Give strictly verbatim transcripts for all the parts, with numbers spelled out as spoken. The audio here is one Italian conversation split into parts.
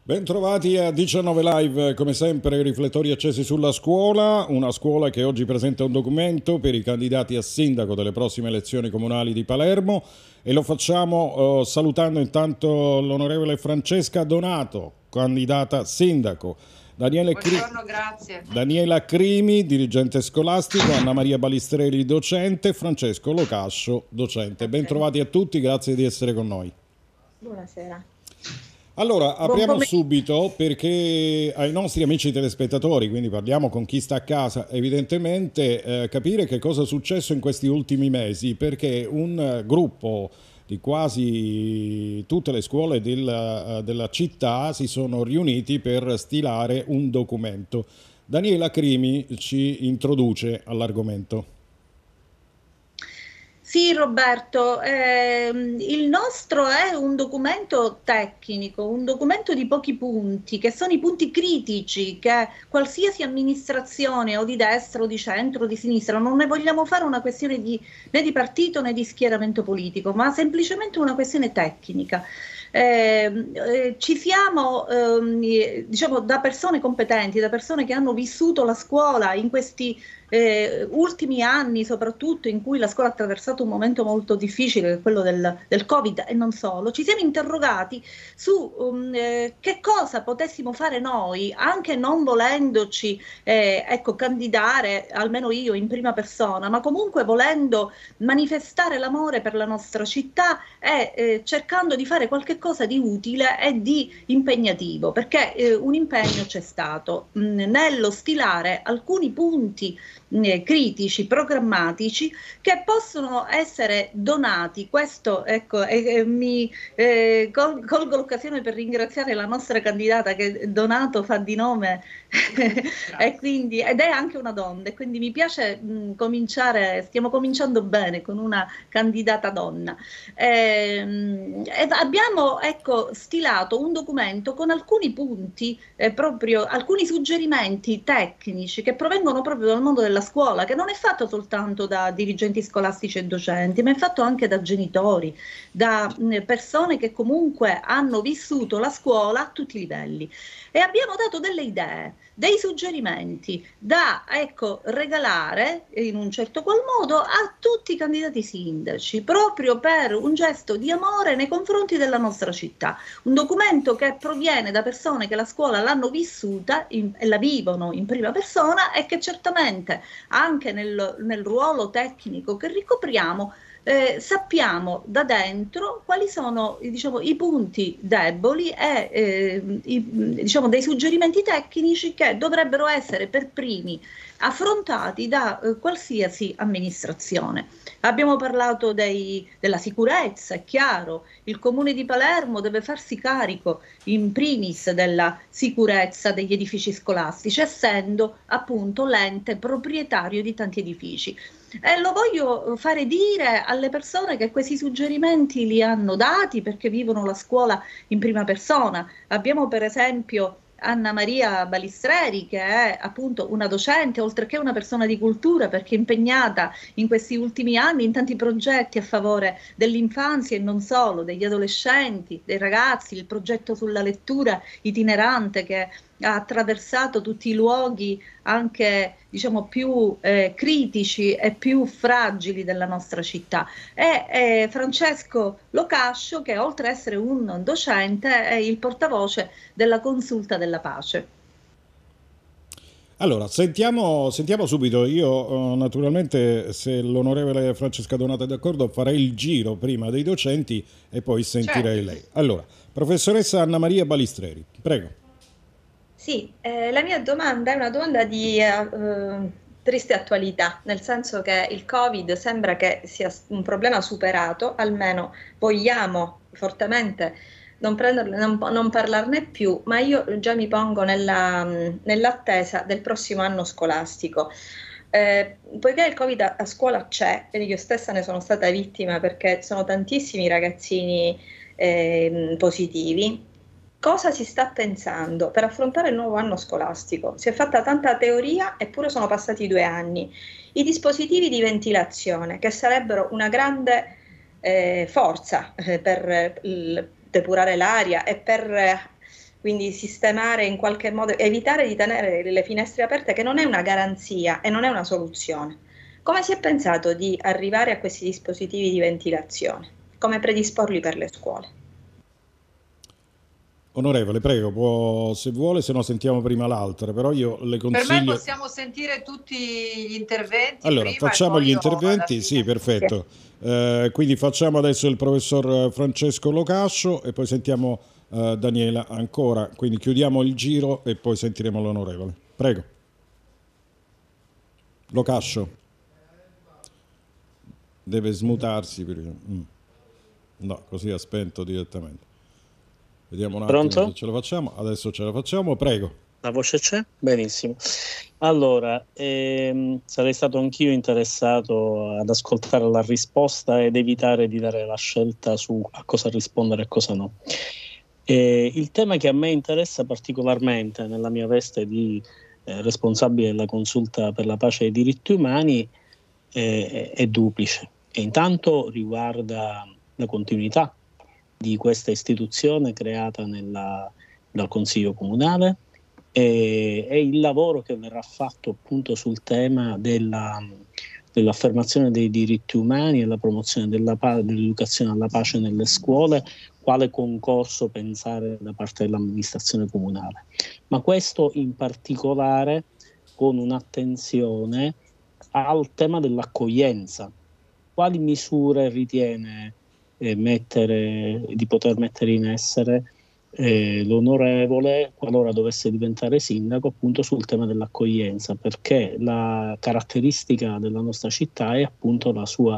Bentrovati a diciannove Live, come sempre riflettori accesi sulla scuola, una scuola che oggi presenta un documento per i candidati a sindaco delle prossime elezioni comunali di Palermo e lo facciamo eh, salutando intanto l'onorevole Francesca Donato, candidata sindaco, Daniele Cri- Buongiorno, grazie. Daniela Crimi, dirigente scolastico, Anna Maria Balistreri, docente, Francesco Locascio, docente. Bentrovati a tutti, grazie di essere con noi. Buonasera. Allora, apriamo subito perché ai nostri amici telespettatori, quindi parliamo con chi sta a casa, evidentemente eh, capire che cosa è successo in questi ultimi mesi, perché un uh, gruppo di quasi tutte le scuole del, uh, della città si sono riuniti per stilare un documento. Daniela Crimi ci introduce all'argomento. Sì, Roberto, ehm, il nostro è un documento tecnico, un documento di pochi punti, che sono i punti critici che qualsiasi amministrazione o di destra o di centro o di sinistra, non ne vogliamo fare una questione di, né di partito né di schieramento politico, ma semplicemente una questione tecnica. Eh, eh, ci siamo ehm, diciamo da persone competenti, da persone che hanno vissuto la scuola in questi eh, ultimi anni, soprattutto in cui la scuola ha attraversato un momento molto difficile, che è quello del, del Covid e non solo. Ci siamo interrogati su um, eh, che cosa potessimo fare noi, anche non volendoci eh, ecco, candidare, almeno io in prima persona, ma comunque volendo manifestare l'amore per la nostra città e eh, cercando di fare qualche cosa di utile e di impegnativo, perché eh, un impegno c'è stato mh, nello stilare alcuni punti mh, critici, programmatici, che possono essere donati. Questo, ecco, eh, eh, mi eh, col, colgo l'occasione per ringraziare la nostra candidata che Donato fa di nome e quindi, ed è anche una donna, e quindi mi piace mh, cominciare, stiamo cominciando bene con una candidata donna. Eh, e abbiamo ecco, stilato un documento con alcuni punti, eh, proprio alcuni suggerimenti tecnici che provengono proprio dal mondo della scuola, che non è fatto soltanto da dirigenti scolastici e docenti, ma è fatto anche da genitori, da mh, persone che comunque hanno vissuto la scuola a tutti i livelli. E abbiamo dato delle idee, dei suggerimenti da ecco, regalare in un certo qual modo a tutti i candidati sindaci, proprio per un gesto di amore nei confronti della nostra città. Un documento che proviene da persone che la scuola l'hanno vissuta in, e la vivono in prima persona, e che certamente anche nel, nel ruolo tecnico che ricopriamo Eh, sappiamo da dentro quali sono diciamo, i punti deboli e eh, i, diciamo, dei suggerimenti tecnici che dovrebbero essere per primi affrontati da eh, qualsiasi amministrazione. Abbiamo parlato dei, della sicurezza, è chiaro, il Comune di Palermo deve farsi carico in primis della sicurezza degli edifici scolastici, essendo appunto l'ente proprietario di tanti edifici. E lo voglio fare dire alle persone che questi suggerimenti li hanno dati perché vivono la scuola in prima persona. Abbiamo per esempio Anna Maria Balistreri, che è appunto una docente, oltre che una persona di cultura, perché è impegnata in questi ultimi anni in tanti progetti a favore dell'infanzia e non solo, degli adolescenti, dei ragazzi, il progetto sulla lettura itinerante che ha attraversato tutti i luoghi anche diciamo più eh, critici e più fragili della nostra città, e eh, Francesco Locascio, che oltre ad essere un docente è il portavoce della Consulta della Pace. Allora, sentiamo, sentiamo subito, io eh, naturalmente se l'onorevole Francesca Donato è d'accordo farei il giro prima dei docenti e poi sentirei Certo. lei. Allora, professoressa Anna Maria Balistreri, prego. Sì, eh, la mia domanda è una domanda di eh, triste attualità, nel senso che il Covid sembra che sia un problema superato, almeno vogliamo fortemente non, prenderne, non, non parlarne più, ma io già mi pongo nella, nell'attesa del prossimo anno scolastico. Eh, poiché il Covid a, a scuola c'è, e io stessa ne sono stata vittima perché sono tantissimi ragazzini eh, positivi. Cosa si sta pensando per affrontare il nuovo anno scolastico? Si è fatta tanta teoria, eppure sono passati due anni. I dispositivi di ventilazione, che sarebbero una grande eh, forza eh, per eh, depurare l'aria e per quindi sistemare in qualche modo, evitare di tenere le finestre aperte, che non è una garanzia e non è una soluzione. Come si è pensato di arrivare a questi dispositivi di ventilazione? Come predisporli per le scuole? Onorevole, prego, può, se vuole, se no sentiamo prima l'altra, però io le consiglio... Per me possiamo sentire tutti gli interventi. Allora, prima facciamo gli interventi, fine... sì, perfetto. Eh, quindi facciamo adesso il professor Francesco Locascio e poi sentiamo eh, Daniela ancora, quindi chiudiamo il giro e poi sentiremo l'onorevole. Prego. Locascio. Deve smutarsi. Perché... Mm. No, così ha spento direttamente. Vediamo un attimo. Pronto? Se ce la facciamo. Adesso ce la facciamo, prego. La voce c'è? Benissimo. Allora, ehm, sarei stato anch'io interessato ad ascoltare la risposta ed evitare di dare la scelta su a cosa rispondere e cosa no. Eh, il tema che a me interessa particolarmente nella mia veste di eh, responsabile della consulta per la pace e i diritti umani eh, è duplice. E intanto riguarda la continuità di questa istituzione creata nella, dal Consiglio Comunale e, e il lavoro che verrà fatto appunto sul tema della, dell'affermazione dei diritti umani e la promozione della, dell'educazione alla pace nelle scuole, quale concorso pensare da parte dell'amministrazione comunale. Ma questo in particolare con un'attenzione al tema dell'accoglienza. Quali misure ritiene eh, mettere, di poter mettere in essere eh, l'onorevole qualora dovesse diventare sindaco appunto sul tema dell'accoglienza, perché la caratteristica della nostra città è appunto la sua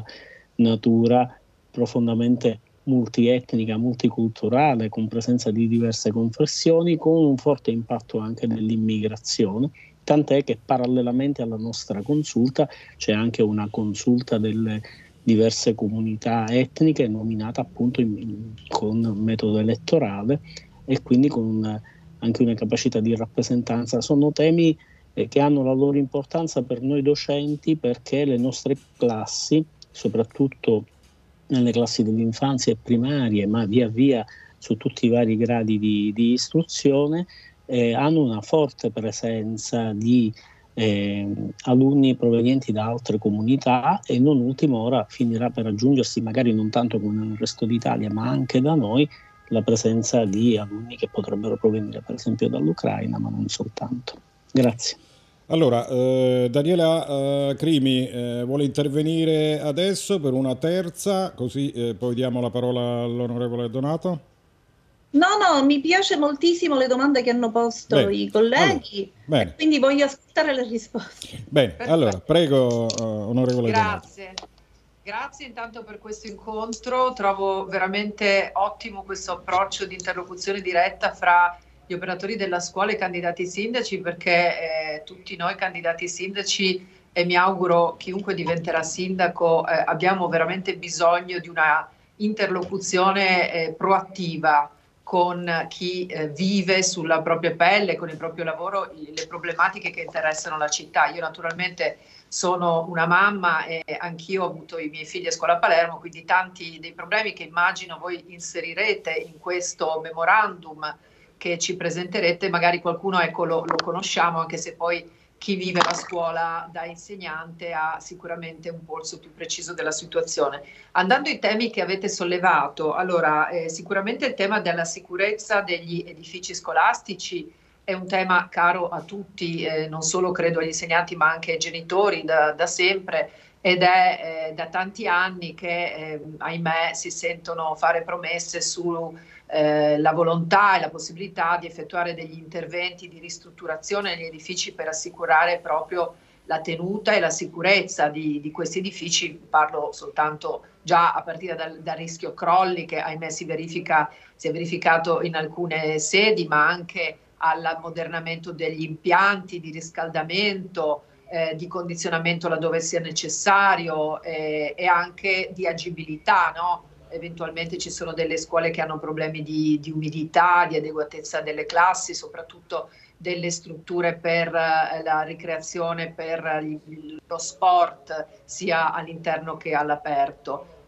natura profondamente multietnica, multiculturale, con presenza di diverse confessioni, con un forte impatto anche dell'immigrazione, tant'è che parallelamente alla nostra consulta c'è anche una consulta delle diverse comunità etniche nominata appunto in, in, con metodo elettorale e quindi con una, anche una capacità di rappresentanza. Sono temi eh, che hanno la loro importanza per noi docenti, perché le nostre classi, soprattutto nelle classi dell'infanzia e primarie, ma via via su tutti i vari gradi di, di istruzione, eh, hanno una forte presenza di eh, alunni provenienti da altre comunità e non ultimo ora finirà per aggiungersi, magari non tanto come nel resto d'Italia, ma anche da noi, la presenza di alunni che potrebbero provenire per esempio dall'Ucraina, ma non soltanto. Grazie. Allora, eh, Daniela eh, Crimi eh, vuole intervenire adesso per una terza, così eh, poi diamo la parola all'onorevole Donato. No, no, mi piace moltissimo le domande che hanno posto bene. I colleghi, allora, e quindi voglio ascoltare le risposte. Bene, perfetto. Allora, prego, uh, onorevole Grazie. Donato. Grazie intanto per questo incontro, trovo veramente ottimo questo approccio di interlocuzione diretta fra gli operatori della scuola e i candidati sindaci, perché eh, tutti noi candidati sindaci, e mi auguro chiunque diventerà sindaco, eh, abbiamo veramente bisogno di una interlocuzione eh, proattiva con chi eh, vive sulla propria pelle, con il proprio lavoro, le problematiche che interessano la città. Io naturalmente sono una mamma e anch'io ho avuto i miei figli a scuola a Palermo, quindi tanti dei problemi che immagino voi inserirete in questo memorandum che ci presenterete, magari qualcuno ecco, lo, lo conosciamo, anche se poi chi vive la scuola da insegnante ha sicuramente un polso più preciso della situazione. Andando ai temi che avete sollevato, allora eh, sicuramente il tema della sicurezza degli edifici scolastici è un tema caro a tutti, eh, non solo credo agli insegnanti ma anche ai genitori da, da sempre, ed è eh, da tanti anni che eh, ahimè si sentono fare promesse su Eh, la volontà e la possibilità di effettuare degli interventi di ristrutturazione negli edifici per assicurare proprio la tenuta e la sicurezza di, di questi edifici. Parlo soltanto già a partire dal, dal rischio crolli che ahimè si verifica, si è verificato in alcune sedi, ma anche all'ammodernamento degli impianti di riscaldamento, eh, di condizionamento laddove sia necessario eh, e anche di agibilità, no? Eventualmente ci sono delle scuole che hanno problemi di, di umidità, di adeguatezza delle classi, soprattutto delle strutture per eh, la ricreazione, per gli, lo sport, sia all'interno che all'aperto.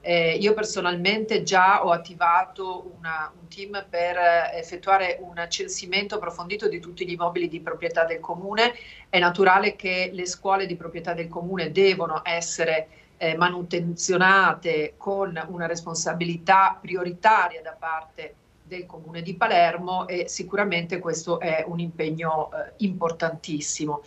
Eh, io personalmente già ho attivato una, un team per effettuare un censimento approfondito di tutti gli immobili di proprietà del comune. È naturale che le scuole di proprietà del comune devono essere eh, manutenzionate con una responsabilità prioritaria da parte del comune di Palermo, e sicuramente questo è un impegno eh, importantissimo.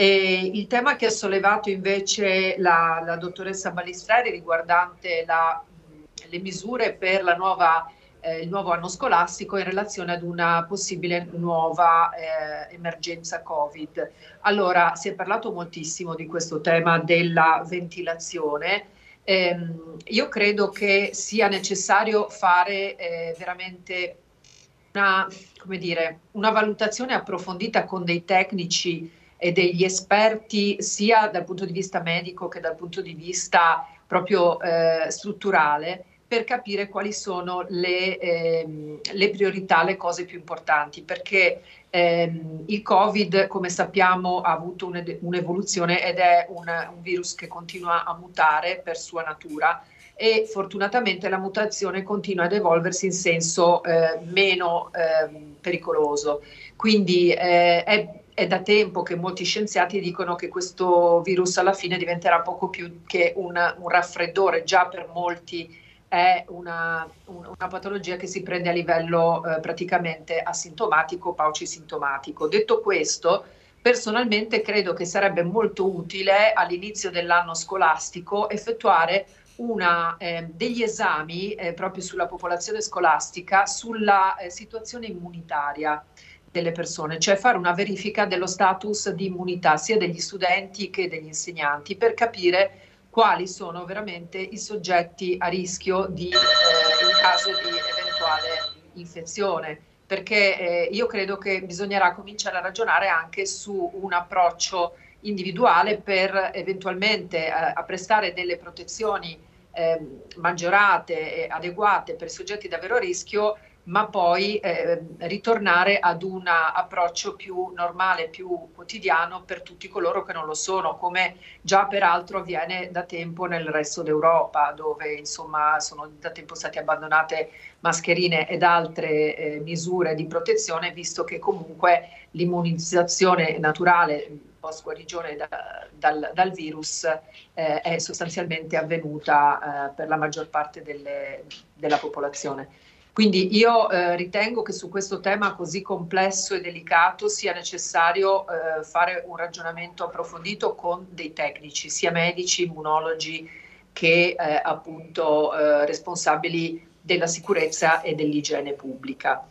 E il tema che ha sollevato invece la, la dottoressa Balistreri riguardante la, le misure per la nuova, eh, il nuovo anno scolastico in relazione ad una possibile nuova eh, emergenza Covid. Allora, si è parlato moltissimo di questo tema della ventilazione. Eh, io credo che sia necessario fare eh, veramente una, come dire, una valutazione approfondita con dei tecnici e degli esperti, sia dal punto di vista medico che dal punto di vista proprio eh, strutturale, per capire quali sono le, ehm, le priorità, le cose più importanti, perché ehm, il Covid, come sappiamo, ha avuto un, un'evoluzione ed è un, un virus che continua a mutare per sua natura, e fortunatamente la mutazione continua ad evolversi in senso eh, meno eh, pericoloso. Quindi eh, è, è da tempo che molti scienziati dicono che questo virus alla fine diventerà poco più che una, un raffreddore. Già per molti è una, una patologia che si prende a livello eh, praticamente asintomatico, paucisintomatico. Detto questo, personalmente credo che sarebbe molto utile all'inizio dell'anno scolastico effettuare una, eh, degli esami eh, proprio sulla popolazione scolastica, sulla eh, situazione immunitaria delle persone, cioè fare una verifica dello status di immunità sia degli studenti che degli insegnanti, per capire quali sono veramente i soggetti a rischio di, eh, in caso di eventuale infezione, perché eh, io credo che bisognerà cominciare a ragionare anche su un approccio individuale per eventualmente eh, a prestare delle protezioni eh, maggiorate e adeguate per i soggetti davvero a rischio, ma poi eh, ritornare ad un approccio più normale, più quotidiano per tutti coloro che non lo sono, come già peraltro avviene da tempo nel resto d'Europa, dove insomma sono da tempo state abbandonate mascherine ed altre eh, misure di protezione, visto che comunque l'immunizzazione naturale post guarigione da, dal, dal virus eh, è sostanzialmente avvenuta eh, per la maggior parte delle, della popolazione. Quindi io eh, ritengo che su questo tema così complesso e delicato sia necessario eh, fare un ragionamento approfondito con dei tecnici, sia medici, immunologi, che eh, appunto eh, responsabili della sicurezza e dell'igiene pubblica.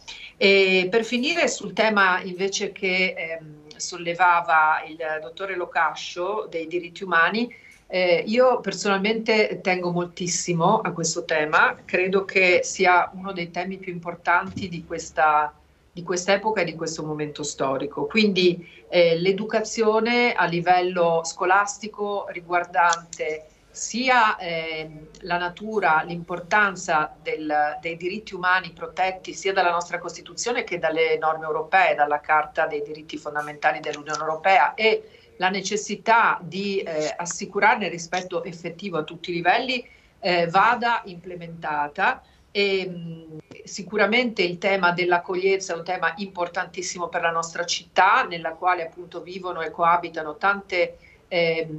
E per finire sul tema invece che ehm, sollevava il dottore Locascio dei diritti umani, Eh, io personalmente tengo moltissimo a questo tema, credo che sia uno dei temi più importanti di questa, di quest'epoca e di questo momento storico. Quindi eh, l'educazione a livello scolastico riguardante sia eh, la natura, l'importanza del, dei diritti umani protetti sia dalla nostra Costituzione che dalle norme europee, dalla Carta dei diritti fondamentali dell'Unione Europea, e la necessità di eh, assicurarne il rispetto effettivo a tutti i livelli eh, vada implementata. E mh, sicuramente il tema dell'accoglienza è un tema importantissimo per la nostra città, nella quale appunto vivono e coabitano tante eh,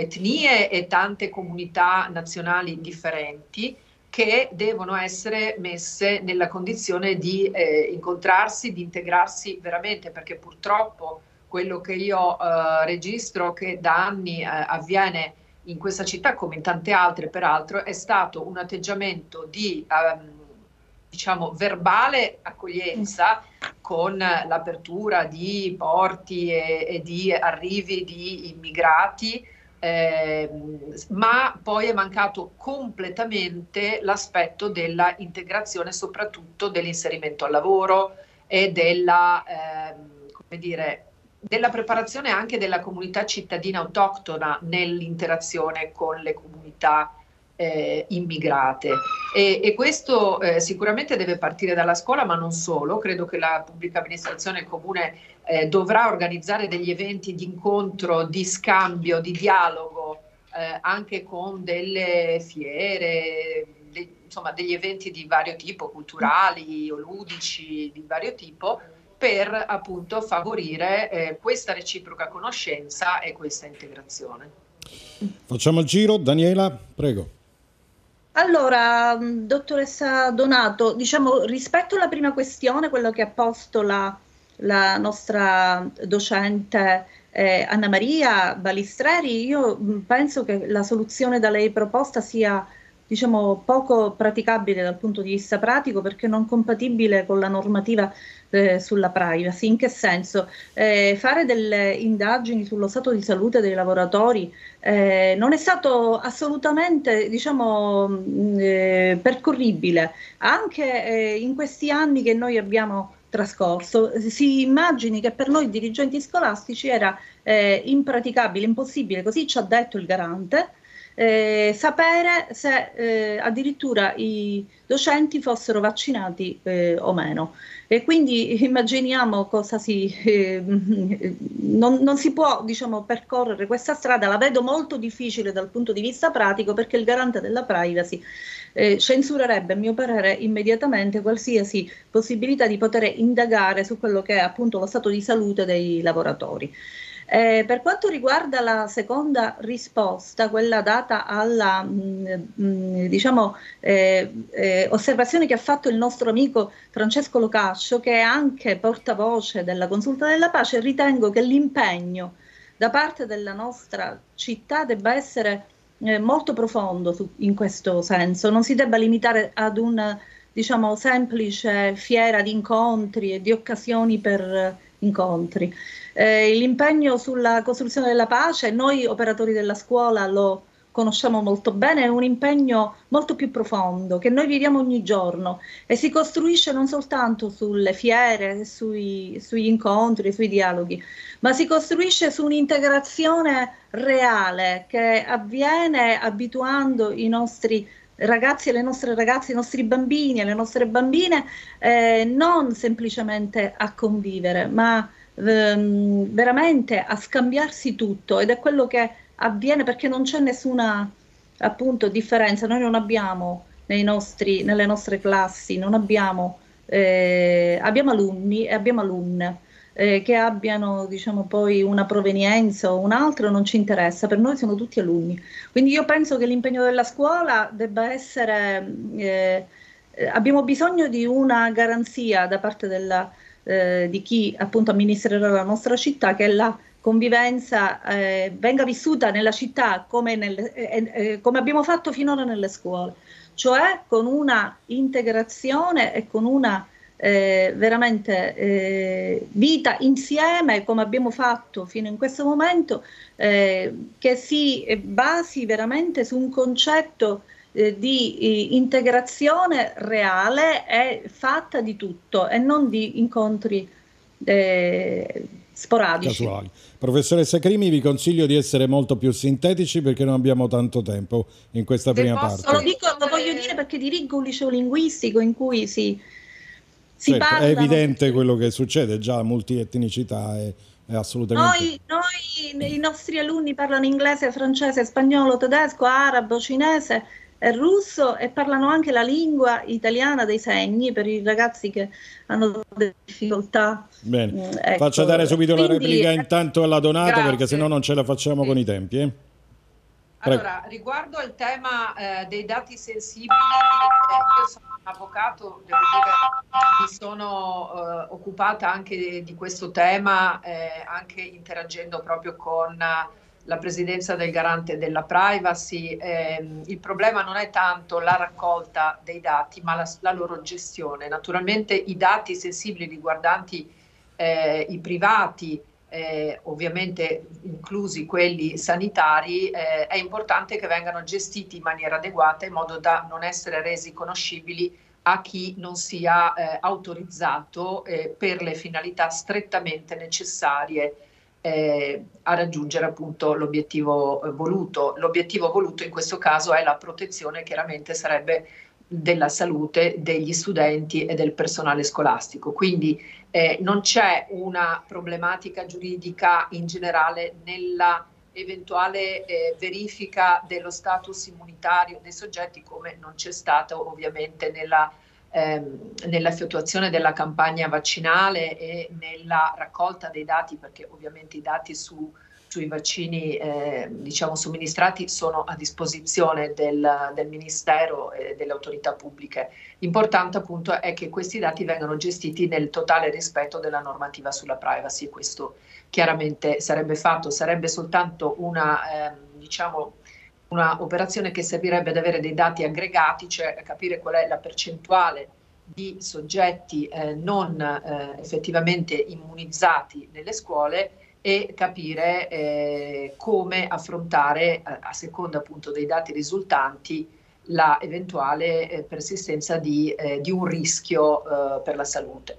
etnie e tante comunità nazionali differenti, che devono essere messe nella condizione di eh, incontrarsi, di integrarsi veramente, perché purtroppo quello che io eh, registro che da anni eh, avviene in questa città, come in tante altre peraltro, è stato un atteggiamento di ehm, diciamo verbale accoglienza, con l'apertura di porti e, e di arrivi di immigrati, eh, ma poi è mancato completamente l'aspetto della integrazione, soprattutto dell'inserimento al lavoro e della, eh, come dire, della preparazione anche della comunità cittadina autoctona nell'interazione con le comunità eh, immigrate. E, e questo eh, sicuramente deve partire dalla scuola, ma non solo. Credo che la pubblica amministrazione, il comune, eh, dovrà organizzare degli eventi di incontro, di scambio, di dialogo, eh, anche con delle fiere, de, insomma, degli eventi di vario tipo, culturali o ludici di vario tipo, per appunto favorire eh, questa reciproca conoscenza e questa integrazione. Facciamo il giro, Daniela, prego. Allora, dottoressa Donato, diciamo rispetto alla prima questione, quello che ha posto la, la nostra docente eh, Anna Maria Balistreri, io penso che la soluzione da lei proposta sia, diciamo, poco praticabile dal punto di vista pratico, perché non compatibile con la normativa eh, sulla privacy. In che senso? Eh, fare delle indagini sullo stato di salute dei lavoratori eh, non è stato assolutamente, diciamo, mh, eh, percorribile, anche eh, in questi anni che noi abbiamo trascorso. Si immagini che per noi dirigenti scolastici era eh, impraticabile, impossibile, così ci ha detto il garante, Eh, sapere se eh, addirittura i docenti fossero vaccinati eh, o meno. E quindi immaginiamo cosa si... Eh, non, non si può, diciamo, percorrere questa strada, la vedo molto difficile dal punto di vista pratico, perché il garante della privacy eh, censurerebbe, a mio parere, immediatamente qualsiasi possibilità di poter indagare su quello che è appunto lo stato di salute dei lavoratori. Eh, per quanto riguarda la seconda risposta, quella data alla mh, mh, diciamo, eh, eh, osservazione che ha fatto il nostro amico Francesco Locascio, che è anche portavoce della Consulta della Pace, ritengo che l'impegno da parte della nostra città debba essere eh, molto profondo su, in questo senso, non si debba limitare ad un, diciamo, semplice fiera di incontri e di occasioni per eh, incontri. Eh, l'impegno sulla costruzione della pace, noi operatori della scuola lo conosciamo molto bene, è un impegno molto più profondo che noi viviamo ogni giorno e si costruisce non soltanto sulle fiere, sui, sugli incontri, sui dialoghi, ma si costruisce su un'integrazione reale che avviene abituando i nostri ragazzi e le nostre ragazze, i nostri bambini e le nostre bambine eh, non semplicemente a convivere, ma ehm, veramente a scambiarsi tutto, ed è quello che avviene perché non c'è nessuna appunto differenza. Noi non abbiamo nei nostri, nelle nostre classi, non abbiamo, eh, abbiamo alunni e abbiamo alunne. Eh, che abbiano, diciamo, poi una provenienza o un'altra non ci interessa, per noi sono tutti alunni. Quindi io penso che l'impegno della scuola debba essere, eh, eh, abbiamo bisogno di una garanzia da parte della, eh, di chi appunto amministrerà la nostra città, che la convivenza eh, venga vissuta nella città come, nelle, eh, eh, come abbiamo fatto finora nelle scuole, cioè con una integrazione e con una Eh, veramente eh, vita insieme, come abbiamo fatto fino in questo momento, eh, che si basi veramente su un concetto eh, di eh, integrazione reale e fatta di tutto e non di incontri eh, sporadici. Casuali. Professoressa Crimi, vi consiglio di essere molto più sintetici perché non abbiamo tanto tempo in questa Se prima posso, parte. Lo dico, lo voglio dire perché dirigo un liceo linguistico in cui si Certo, parlano... è evidente quello che succede, già multietnicità è, è assolutamente... Noi, noi, i nostri alunni parlano inglese, francese, spagnolo, tedesco, arabo, cinese e russo, e parlano anche la lingua italiana dei segni per i ragazzi che hanno delle difficoltà. Bene, ecco. Faccio dare subito Quindi, la replica intanto alla Donato, grazie. perché se no non ce la facciamo sì. con i tempi. Eh? Allora, riguardo al tema eh, dei dati sensibili, eh, io sono un avvocato, devo dire, mi sono eh, occupata anche di questo tema, eh, anche interagendo proprio con la presidenza del garante della privacy. Eh, il problema non è tanto la raccolta dei dati, ma la, la loro gestione. Naturalmente i dati sensibili riguardanti eh, i privati, Eh, ovviamente inclusi quelli sanitari, eh, è importante che vengano gestiti in maniera adeguata in modo da non essere resi conoscibili a chi non sia eh, autorizzato eh, per le finalità strettamente necessarie eh, a raggiungere appunto l'obiettivo eh, voluto. L'obiettivo voluto in questo caso è la protezione, chiaramente sarebbe della salute degli studenti e del personale scolastico. Quindi Eh, non c'è una problematica giuridica in generale nella eventuale eh, verifica dello status immunitario dei soggetti, come non c'è stato ovviamente nella, ehm, nell'effettuazione della campagna vaccinale e nella raccolta dei dati, perché ovviamente i dati su, sui vaccini eh, diciamo somministrati sono a disposizione del, del Ministero e delle autorità pubbliche. L'importante appunto è che questi dati vengano gestiti nel totale rispetto della normativa sulla privacy. Questo chiaramente sarebbe fatto, sarebbe soltanto una, eh, diciamo, una operazione che servirebbe ad avere dei dati aggregati, cioè capire qual è la percentuale di soggetti eh, non eh, effettivamente immunizzati nelle scuole e capire eh, come affrontare, a, a seconda appunto dei dati risultanti, la eventuale eh, persistenza di, eh, di un rischio eh, per la salute.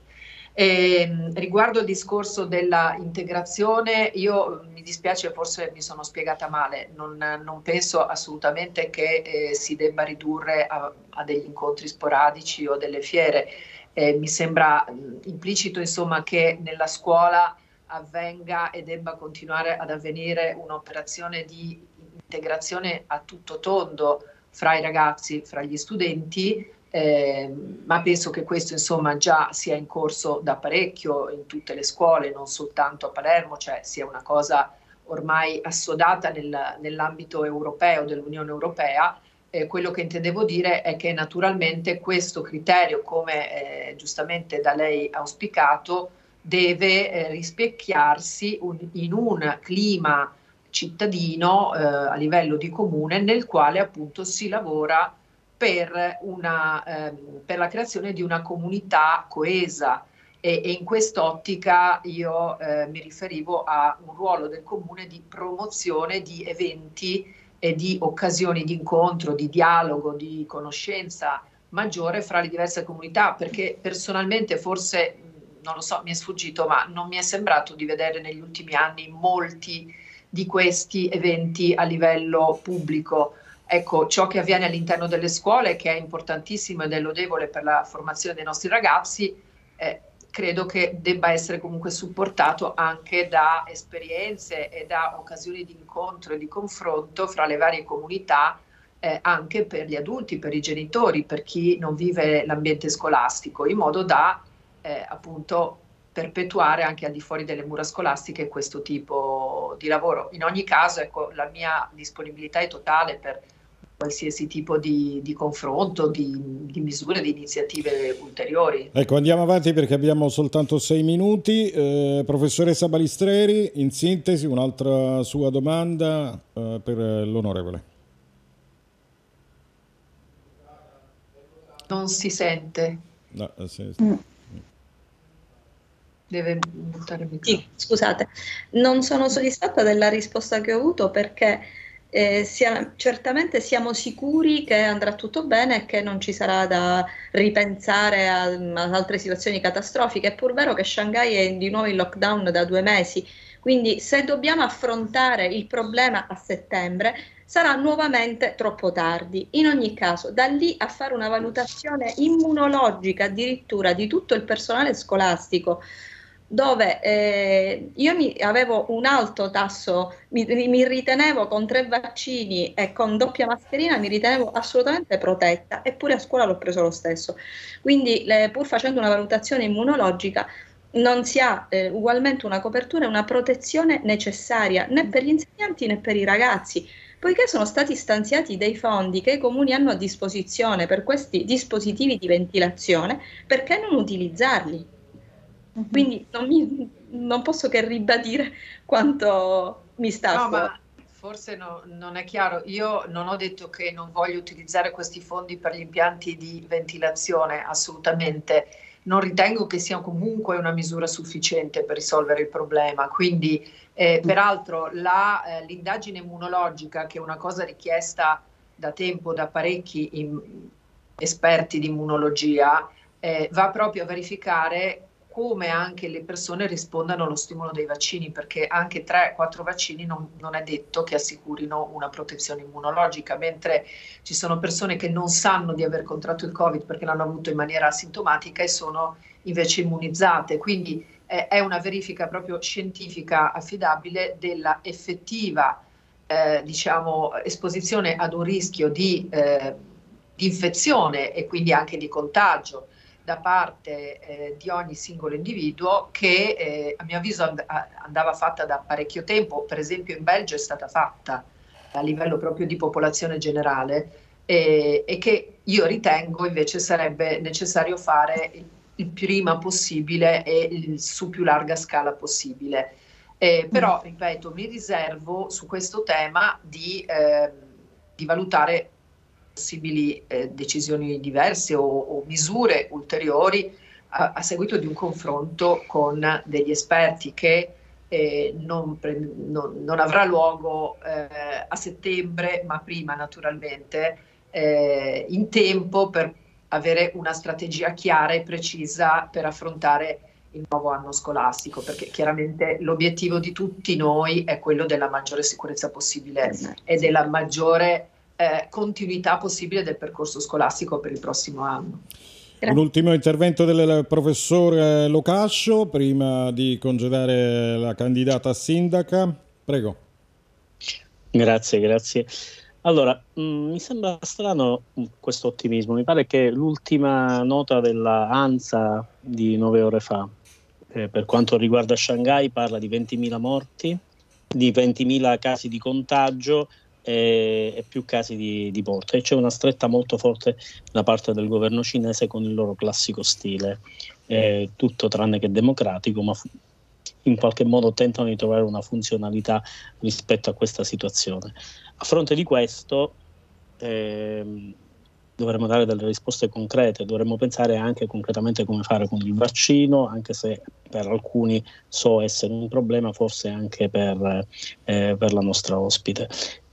E, riguardo il discorso della integrazione, io mi dispiace, forse mi sono spiegata male, non, non penso assolutamente che eh, si debba ridurre a, a degli incontri sporadici o delle fiere. Eh, mi sembra mh, implicito insomma che nella scuola avvenga e debba continuare ad avvenire un'operazione di integrazione a tutto tondo fra i ragazzi, fra gli studenti, eh, ma penso che questo insomma già sia in corso da parecchio in tutte le scuole, non soltanto a Palermo, cioè sia una cosa ormai assodata nel, nell'ambito europeo, dell'Unione Europea. Eh, quello che intendevo dire è che naturalmente questo criterio, come eh, giustamente da lei auspicato, deve eh, rispecchiarsi un, in un clima cittadino eh, a livello di comune nel quale appunto si lavora per, una, ehm, per la creazione di una comunità coesa e, e in quest'ottica io eh, mi riferivo a un ruolo del comune di promozione di eventi e di occasioni di incontro, di dialogo, di conoscenza maggiore fra le diverse comunità, perché personalmente forse non lo so, mi è sfuggito, ma non mi è sembrato di vedere negli ultimi anni molti di questi eventi a livello pubblico. Ecco, ciò che avviene all'interno delle scuole, che è importantissimo ed è lodevole per la formazione dei nostri ragazzi, eh, credo che debba essere comunque supportato anche da esperienze e da occasioni di incontro e di confronto fra le varie comunità, eh, anche per gli adulti, per i genitori, per chi non vive l'ambiente scolastico, in modo da Eh, appunto perpetuare anche al di fuori delle mura scolastiche questo tipo di lavoro. In ogni caso, ecco, la mia disponibilità è totale per qualsiasi tipo di, di confronto, di, di misure, di iniziative ulteriori. Ecco, andiamo avanti perché abbiamo soltanto sei minuti. Eh, professoressa Balistreri, in sintesi, un'altra sua domanda eh, per l'onorevole. Non si sente. No, sì. Mm. Deve buttare il microfono. Sì, scusate, non sono soddisfatta della risposta che ho avuto perché eh, sia, certamente siamo sicuri che andrà tutto bene e che non ci sarà da ripensare a, a altre situazioni catastrofiche. È pur vero che Shanghai è di nuovo in lockdown da due mesi, quindi se dobbiamo affrontare il problema a settembre sarà nuovamente troppo tardi. In ogni caso, da lì a fare una valutazione immunologica addirittura di tutto il personale scolastico, dove eh, io mi, avevo un alto tasso, mi, mi ritenevo con tre vaccini e con doppia mascherina, mi ritenevo assolutamente protetta, eppure a scuola l'ho preso lo stesso. Quindi le, pur facendo una valutazione immunologica non si ha eh, ugualmente una copertura e una protezione necessaria né per gli insegnanti né per i ragazzi, poiché sono stati stanziati dei fondi che i comuni hanno a disposizione per questi dispositivi di ventilazione, perché non utilizzarli? Quindi non, mi, non posso che ribadire quanto mi sta no, a cuore. ma forse no, non è chiaro. Io non ho detto che non voglio utilizzare questi fondi per gli impianti di ventilazione, assolutamente. Non ritengo che sia comunque una misura sufficiente per risolvere il problema. Quindi, eh, peraltro, la, eh, l'indagine immunologica, che è una cosa richiesta da tempo da parecchi in, esperti di immunologia, eh, va proprio a verificare come anche le persone rispondano allo stimolo dei vaccini, perché anche tre quattro vaccini non, non è detto che assicurino una protezione immunologica, mentre ci sono persone che non sanno di aver contratto il Covid perché l'hanno avuto in maniera asintomatica e sono invece immunizzate. Quindi eh, è una verifica proprio scientifica affidabile della effettiva eh, diciamo, esposizione ad un rischio di, eh, di infezione e quindi anche di contagio da parte eh, di ogni singolo individuo, che eh, a mio avviso and- andava fatta da parecchio tempo. Per esempio in Belgio è stata fatta a livello proprio di popolazione generale, eh, e che io ritengo invece sarebbe necessario fare il, il prima possibile e il, su più larga scala possibile. Eh, però, ripeto, mi riservo su questo tema di, eh, di valutare possibili eh, decisioni diverse o, o misure ulteriori a, a seguito di un confronto con degli esperti che eh, non, pre- non, non avrà luogo eh, a settembre, ma prima naturalmente, eh, in tempo per avere una strategia chiara e precisa per affrontare il nuovo anno scolastico, perché chiaramente l'obiettivo di tutti noi è quello della maggiore sicurezza possibile e della maggiore Eh, continuità possibile del percorso scolastico per il prossimo anno. Un ultimo intervento del professor Locascio prima di congedare la candidata a sindaca. Prego. Grazie, grazie. Allora, mh, mi sembra strano questo ottimismo. Mi pare che l'ultima nota della ANSA di nove ore fa, eh, per quanto riguarda Shanghai, parla di ventimila morti, di ventimila casi di contagio e, e più casi di, di morte. E c'è una stretta molto forte da parte del governo cinese con il loro classico stile, eh, tutto tranne che democratico, ma fu- in qualche modo tentano di trovare una funzionalità rispetto a questa situazione. A fronte di questo ehm, dovremmo dare delle risposte concrete, dovremmo pensare anche concretamente come fare con il vaccino, anche se per alcuni so essere un problema, forse anche per, eh, per la nostra ospite.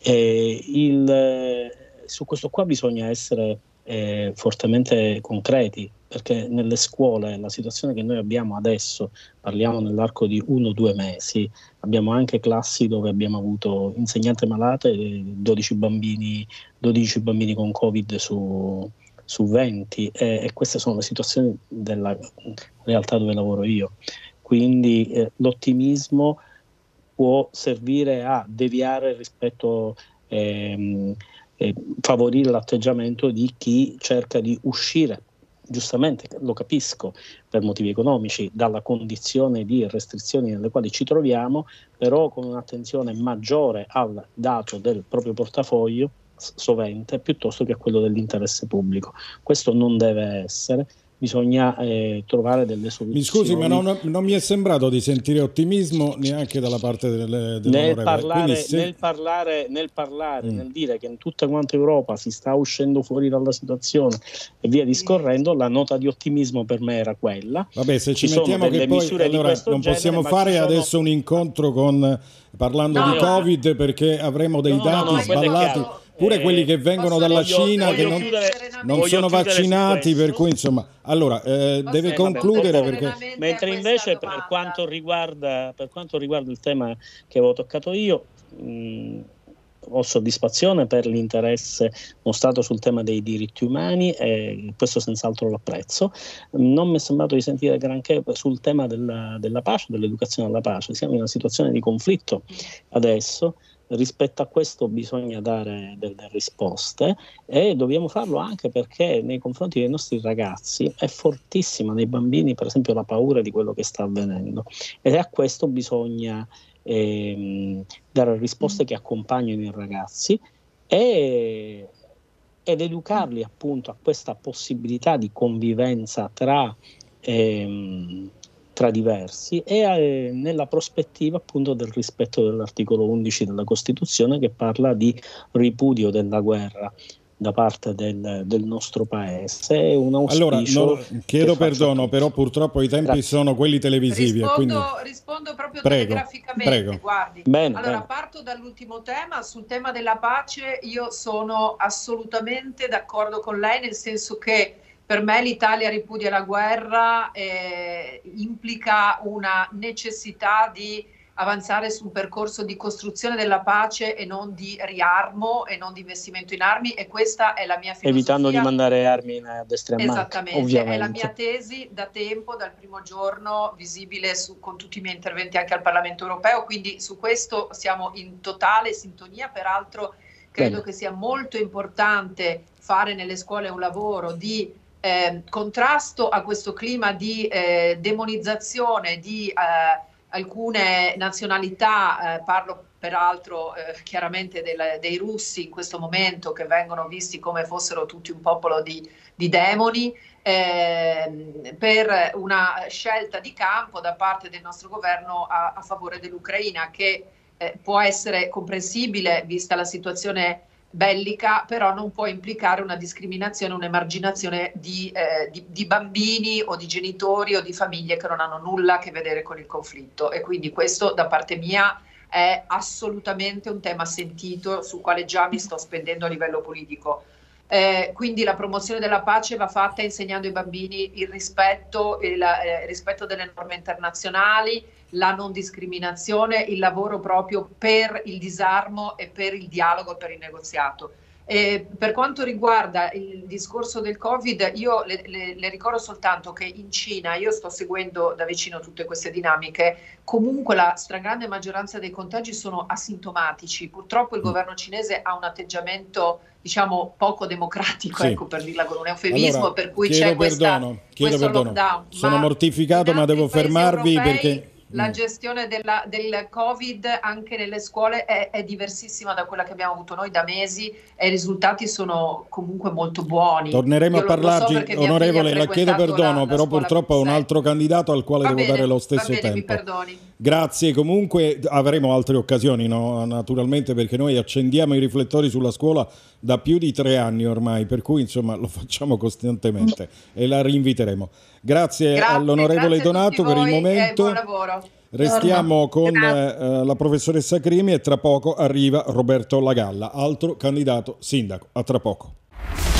E il, eh, su questo qua bisogna essere eh, fortemente concreti, perché nelle scuole la situazione che noi abbiamo adesso, parliamo nell'arco di uno o due mesi, abbiamo anche classi dove abbiamo avuto insegnante malate e dodici bambini, dodici bambini con Covid su, su venti, e, e queste sono le situazioni della realtà dove lavoro io. Quindi eh, l'ottimismo può servire a deviare rispetto ehm, eh, favorire l'atteggiamento di chi cerca di uscire, giustamente lo capisco, per motivi economici, dalla condizione di restrizioni nelle quali ci troviamo, però con un'attenzione maggiore al dato del proprio portafoglio sovente piuttosto che a quello dell'interesse pubblico. Questo non deve essere. Bisogna eh, trovare delle soluzioni. Mi scusi, ma non, non mi è sembrato di sentire ottimismo neanche dalla parte delle, nel parlare, se... nel parlare, nel, parlare mm. nel dire che in tutta quanta Europa si sta uscendo fuori dalla situazione e via discorrendo, la nota di ottimismo per me era quella. Vabbè, se ci, ci mettiamo che poi allora non genere, possiamo fare sono... adesso un incontro con parlando no, di Covid, perché avremo dei no, dati no, sballati. Pure eh, quelli che vengono dalla voglio, Cina voglio che non, non sono vaccinati, per cui insomma allora eh, deve concludere perché... mentre invece per quanto riguarda per quanto riguarda il tema che avevo toccato io, mh, ho soddisfazione per l'interesse mostrato sul tema dei diritti umani e questo senz'altro l'apprezzo. Non mi è sembrato di sentire granché sul tema della, della pace, dell'educazione alla pace. Siamo in una situazione di conflitto adesso. Rispetto a questo bisogna dare delle risposte e dobbiamo farlo anche perché nei confronti dei nostri ragazzi è fortissima, nei bambini per esempio, la paura di quello che sta avvenendo, ed a questo bisogna ehm, dare risposte che accompagnino i ragazzi e, ed educarli appunto a questa possibilità di convivenza tra ehm, tra diversi e eh, nella prospettiva appunto del rispetto dell'articolo undici della Costituzione, che parla di ripudio della guerra da parte del, del nostro paese. È un auspicio. Allora, no, chiedo perdono, però purtroppo i tempi Grazie. sono quelli televisivi. Rispondo, quindi... rispondo proprio prego, telegraficamente. Prego. Guardi, bene, allora bene. parto dall'ultimo tema. Sul tema della pace io sono assolutamente d'accordo con lei, nel senso che per me l'Italia ripudia la guerra, eh, implica una necessità di avanzare su un percorso di costruzione della pace e non di riarmo e non di investimento in armi, e questa è la mia filosofia. Evitando di mandare armi a destra e a manca. Esattamente, ovviamente. È la mia tesi da tempo, dal primo giorno, visibile su, con tutti i miei interventi anche al Parlamento europeo, quindi su questo siamo in totale sintonia. Peraltro credo Bene. che sia molto importante fare nelle scuole un lavoro di eh, contrasto a questo clima di eh, demonizzazione di eh, alcune nazionalità, eh, parlo peraltro eh, chiaramente del, dei russi in questo momento, che vengono visti come fossero tutti un popolo di, di demoni, eh, per una scelta di campo da parte del nostro governo a, a favore dell'Ucraina, che eh, può essere comprensibile vista la situazione bellica, però non può implicare una discriminazione, un'emarginazione di, eh, di, di bambini o di genitori o di famiglie che non hanno nulla a che vedere con il conflitto. E quindi questo da parte mia è assolutamente un tema sentito, sul quale già mi sto spendendo a livello politico. Eh, quindi la promozione della pace va fatta insegnando ai bambini il rispetto, il eh, rispetto delle norme internazionali, la non discriminazione, il lavoro proprio per il disarmo e per il dialogo e per il negoziato. Eh, per quanto riguarda il discorso del Covid, io le, le, le ricordo soltanto che in Cina, io sto seguendo da vicino tutte queste dinamiche, comunque la stragrande maggioranza dei contagi sono asintomatici. Purtroppo il governo cinese ha un atteggiamento, diciamo, poco democratico, sì. ecco, per dirla con un eufemismo, allora, per cui chiedo c'è questa, perdono, chiedo questo perdono. lockdown. Sono ma mortificato, ma devo fermarvi europei, perché... La gestione della, del Covid anche nelle scuole è, è diversissima da quella che abbiamo avuto noi da mesi, e i risultati sono comunque molto buoni. Torneremo Io a parlarci, so onorevole, la chiedo perdono, la, però la purtroppo ho un altro candidato al quale va devo bene, dare lo stesso va bene, tempo. Mi perdoni. Grazie, comunque avremo altre occasioni, no? Naturalmente, perché noi accendiamo i riflettori sulla scuola da più di tre anni ormai, per cui insomma lo facciamo costantemente e la rinviteremo. Grazie, grazie all'onorevole Donato per il momento. Buon lavoro. Restiamo con eh, la professoressa Crimi e tra poco arriva Roberto Lagalla, altro candidato sindaco. A tra poco.